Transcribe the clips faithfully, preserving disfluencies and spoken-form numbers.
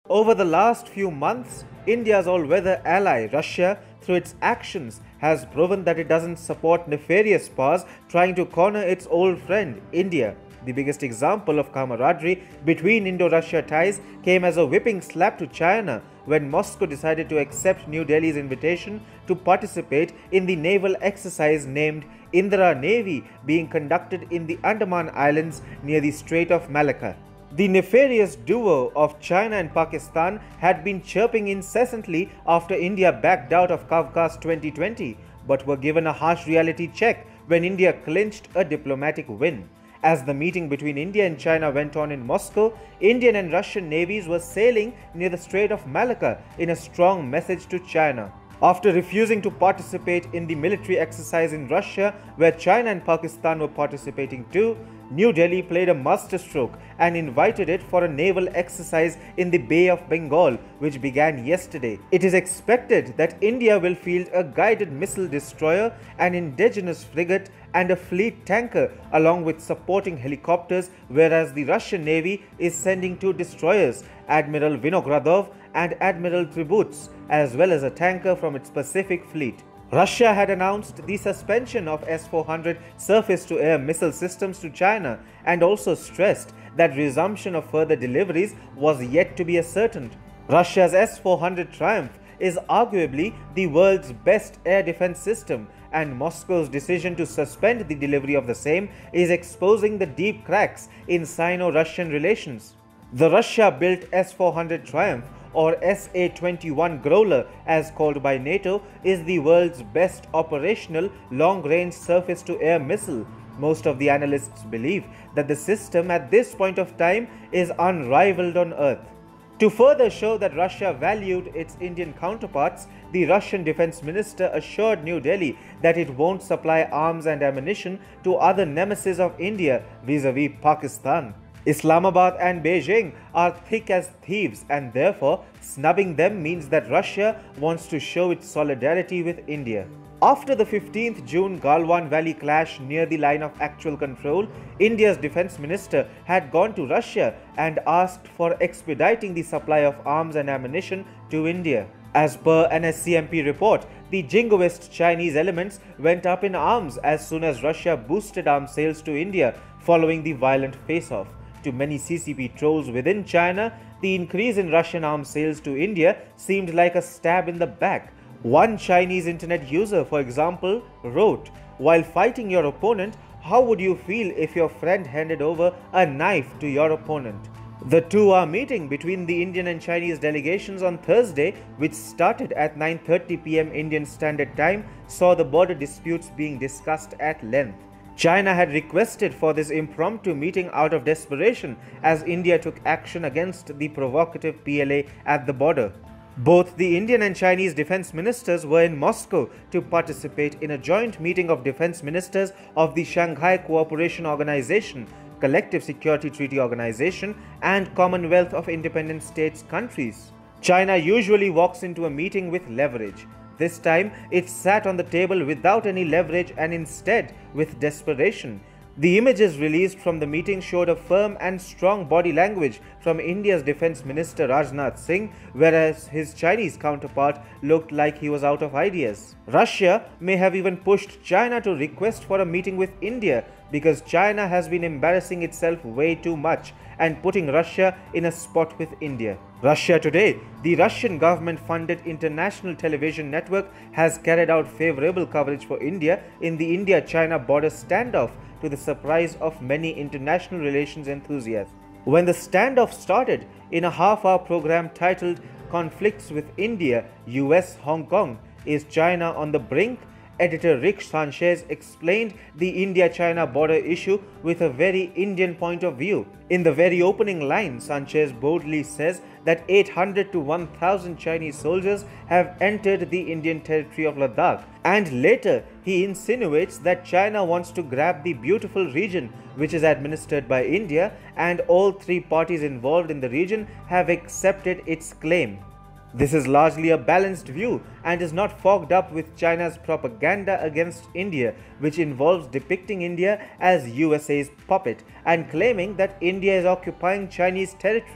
Over the last few months, India's all-weather ally, Russia, through its actions, has proven that it doesn't support nefarious powers trying to corner its old friend, India. The biggest example of camaraderie between Indo-Russia ties came as a whipping slap to China when Moscow decided to accept New Delhi's invitation to participate in the naval exercise named Indira Navy being conducted in the Andaman Islands near the Strait of Malacca. The nefarious duo of China and Pakistan had been chirping incessantly after India backed out of Kavkaz twenty twenty, but were given a harsh reality check when India clinched a diplomatic win. As the meeting between India and China went on in Moscow, Indian and Russian navies were sailing near the Strait of Malacca in a strong message to China. After refusing to participate in the military exercise in Russia, where China and Pakistan were participating too, New Delhi played a masterstroke and invited it for a naval exercise in the Bay of Bengal, which began yesterday. It is expected that India will field a guided missile destroyer, an indigenous frigate, and a fleet tanker along with supporting helicopters, whereas the Russian Navy is sending two destroyers, Admiral Vinogradov and Admiral Tributs, as well as a tanker from its Pacific Fleet. Russia had announced the suspension of S four hundred surface-to-air missile systems to China and also stressed that resumption of further deliveries was yet to be ascertained. Russia's S four hundred Triumph is arguably the world's best air defense system, and Moscow's decision to suspend the delivery of the same is exposing the deep cracks in Sino-Russian relations. The Russia-built S four hundred Triumph, or S A twenty-one Growler as called by NATO, is the world's best operational long-range surface-to-air missile. Most of the analysts believe that the system at this point of time is unrivaled on Earth. To further show that Russia valued its Indian counterparts, the Russian defense minister assured New Delhi that it won't supply arms and ammunition to other nemesis of India vis-a-vis Pakistan. Islamabad and Beijing are thick as thieves, and therefore snubbing them means that Russia wants to show its solidarity with India. After the fifteenth June Galwan Valley clash near the line of actual control, India's defense minister had gone to Russia and asked for expediting the supply of arms and ammunition to India. As per an S C M P report, the jingoist Chinese elements went up in arms as soon as Russia boosted arms sales to India following the violent face-off. To many C C P trolls within China, the increase in Russian arms sales to India seemed like a stab in the back. One Chinese internet user, for example, wrote, "While fighting your opponent, how would you feel if your friend handed over a knife to your opponent?" The two-hour meeting between the Indian and Chinese delegations on Thursday, which started at nine thirty p m Indian Standard Time, saw the border disputes being discussed at length. China had requested for this impromptu meeting out of desperation as India took action against the provocative P L A at the border. Both the Indian and Chinese defense ministers were in Moscow to participate in a joint meeting of defense ministers of the Shanghai Cooperation Organization, Collective Security Treaty Organization, and Commonwealth of Independent States countries. China usually walks into a meeting with leverage. This time, it sat on the table without any leverage and instead with desperation. The images released from the meeting showed a firm and strong body language from India's Defense Minister Rajnath Singh, whereas his Chinese counterpart looked like he was out of ideas. Russia may have even pushed China to request for a meeting with India because China has been embarrassing itself way too much and putting Russia in a spot with India. Russia Today, the Russian government-funded international television network, has carried out favorable coverage for India in the India-China border standoff, to the surprise of many international relations enthusiasts. When the standoff started, in a half-hour program titled "Conflicts with India, U S, Hong Kong, Is China on the Brink?", editor Rick Sanchez explained the India-China border issue with a very Indian point of view. In the very opening line, Sanchez boldly says that eight hundred to one thousand Chinese soldiers have entered the Indian territory of Ladakh, and later he insinuates that China wants to grab the beautiful region which is administered by India, and all three parties involved in the region have accepted its claim. This is largely a balanced view and is not fogged up with China's propaganda against India, which involves depicting India as U S A's puppet and claiming that India is occupying Chinese territory.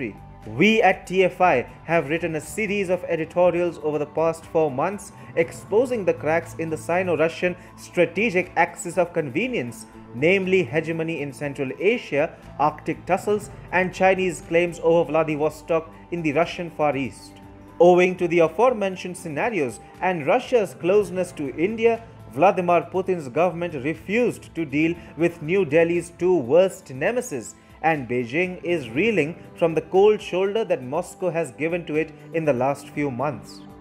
We at T F I have written a series of editorials over the past four months exposing the cracks in the Sino-Russian strategic axis of convenience, namely hegemony in Central Asia, Arctic tussles, and Chinese claims over Vladivostok in the Russian Far East. Owing to the aforementioned scenarios and Russia's closeness to India, Vladimir Putin's government refused to deal with New Delhi's two worst nemesis, and Beijing is reeling from the cold shoulder that Moscow has given to it in the last few months.